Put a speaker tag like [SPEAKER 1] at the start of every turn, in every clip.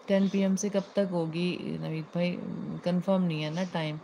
[SPEAKER 1] 10 PM से कब तक होगी नवीद भाई? कंफर्म नहीं है ना टाइम।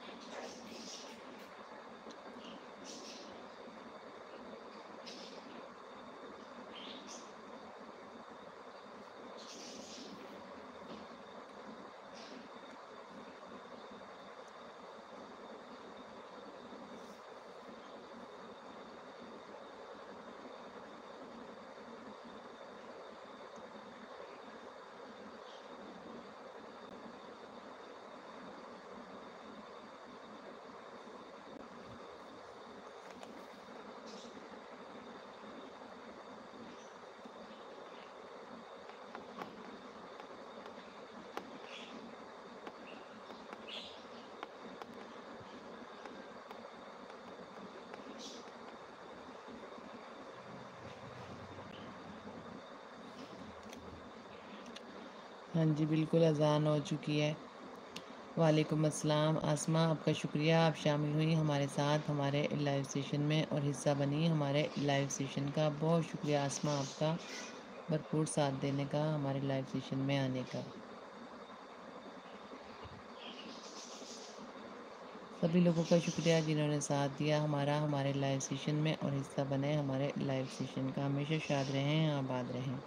[SPEAKER 1] हाँ जी, बिल्कुल अज़ान हो चुकी है। वालेकुम अस्सलाम आसमा, आपका शुक्रिया, आप शामिल हुई हमारे साथ हमारे लाइव सेशन में और हिस्सा बनी हमारे लाइव सेशन का। बहुत शुक्रिया आसमा आपका भरपूर साथ देने का, हमारे लाइव सेशन में आने का। सभी लोगों का शुक्रिया जिन्होंने साथ दिया हमारे लाइव सेशन में और हिस्सा बने हमारे लाइव सेशन का। हमेशा शाद रहें, आबाद रहें।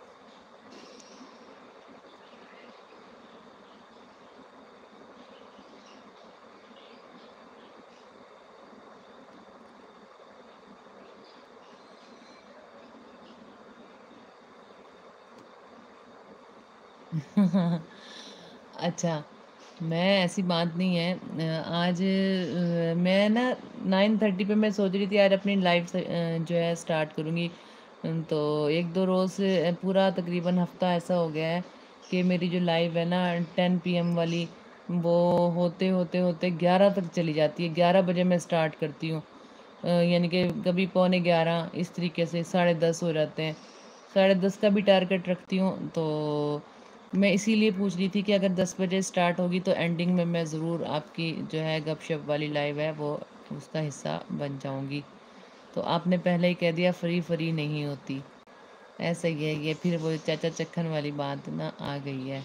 [SPEAKER 1] अच्छा, मैं ऐसी बात नहीं है। आज मैं ना 9:30 पे मैं सोच रही थी यार अपनी लाइव जो है स्टार्ट करूँगी। तो 1-2 रोज़ से पूरा तकरीबन हफ़्ता ऐसा हो गया है कि मेरी जो लाइव है ना 10 PM वाली, वो होते 11 तक चली जाती है। 11 बजे मैं स्टार्ट करती हूँ। यानी कि कभी पौने 11 इस तरीके से 10:30 हो जाते हैं। 10:30 का भी टारगेट रखती हूँ। तो मैं इसीलिए पूछ रही थी कि अगर 10 बजे स्टार्ट होगी तो एंडिंग में मैं ज़रूर आपकी जो है गपशप वाली लाइव है वो उसका हिस्सा बन जाऊँगी। तो आपने पहले ही कह दिया फ्री फ्री नहीं होती। ऐसा ही है ये, फिर वो चाचा चक्खन वाली बात ना आ गई है।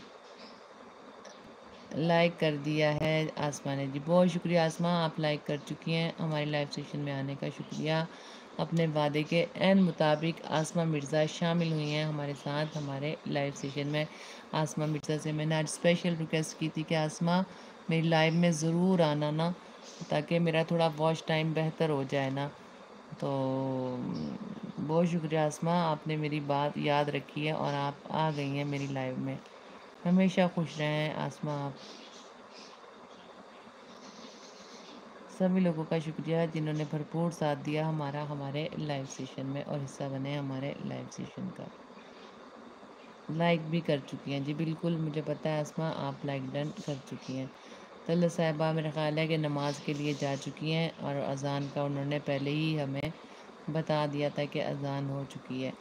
[SPEAKER 1] लाइक कर दिया है आसमा ने जी, बहुत शुक्रिया आसमा, आप लाइक कर चुकी हैं। हमारे लाइव सेशन में आने का शुक्रिया। अपने वादे के एन मुताबिक आसमा मिर्ज़ा शामिल हुई हैं हमारे साथ हमारे लाइव सेशन में। आसमा मिर्ज़ा से मैंने आज स्पेशल रिक्वेस्ट की थी कि आसमा मेरी लाइव में ज़रूर आना ना, ताकि मेरा थोड़ा वॉच टाइम बेहतर हो जाए ना। तो बहुत शुक्रिया आसमा, आपने मेरी बात याद रखी है और आप आ गई हैं मेरी लाइव में। हमेशा खुश रहें आसमा आप। सभी लोगों का शुक्रिया जिन्होंने भरपूर साथ दिया हमारे लाइव सेशन में और हिस्सा बने हमारे लाइव सेशन का। लाइक भी कर चुकी हैं जी, बिल्कुल मुझे पता है आसमा, आप लाइक डन कर चुकी हैं। तल्ला साहिबा मेरा ख़्याल है कि नमाज के लिए जा चुकी हैं और अज़ान का उन्होंने पहले ही हमें बता दिया था कि अज़ान हो चुकी है।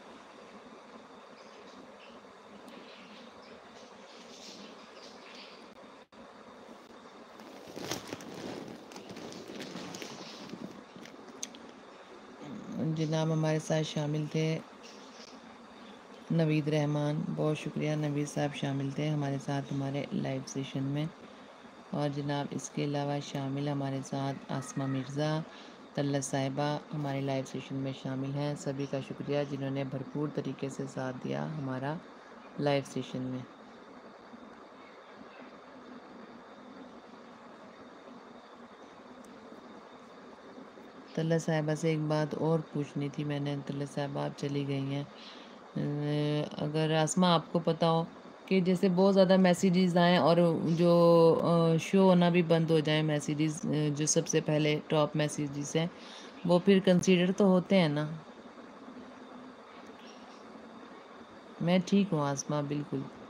[SPEAKER 1] जनाब हमारे साथ शामिल थे नवीद रहमान, बहुत शुक्रिया नवीद साहब शामिल थे हमारे साथ हमारे लाइव सेशन में। और जनाब इसके अलावा शामिल हमारे साथ आसमा मिर्ज़ा, तल्ला साहिबा हमारे लाइव सेशन में शामिल हैं। सभी का शुक्रिया जिन्होंने भरपूर तरीके से साथ दिया हमारा लाइव सेशन में। तल्ला साहिबा से एक बात और पूछनी थी मैंने, तल्ला साहिबा आप चली गई हैं। अगर आसमा आपको पता हो कि जैसे बहुत ज़्यादा मैसेजेस आएँ और जो शो होना भी बंद हो जाए मैसेजेस, जो सबसे पहले टॉप मैसेजेस हैं वो फिर कंसीडर तो होते हैं ना? मैं ठीक हूँ आसमा, बिल्कुल।